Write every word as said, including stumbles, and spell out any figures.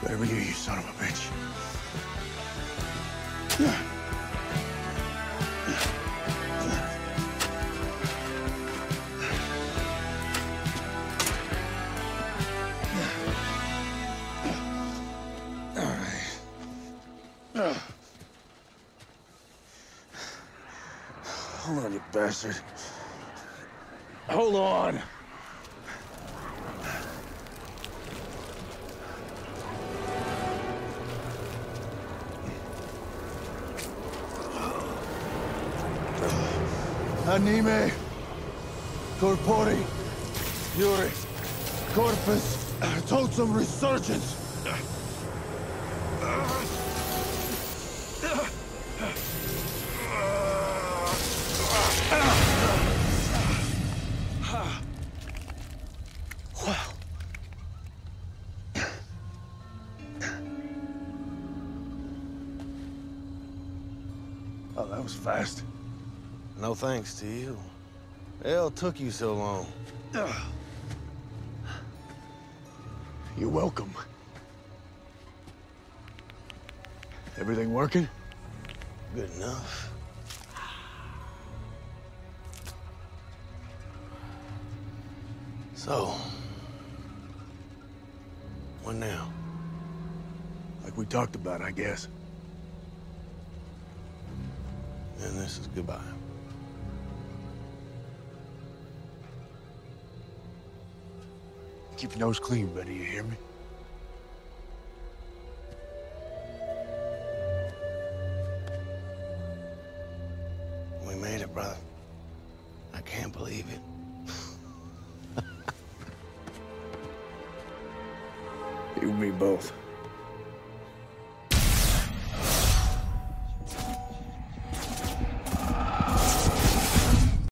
Better be you, you son of a bitch. All right. Hold on, you bastard. Hold on. Anime, corpore, Yuri, corpus, totum resurgence. Wow. Oh, that was fast. No thanks to you. The hell took you so long? You're welcome. Everything working? Good enough. So, what now? Like we talked about, I guess. And this is goodbye. Keep your nose clean, buddy, you hear me? We made it, brother. I can't believe it. You and me both.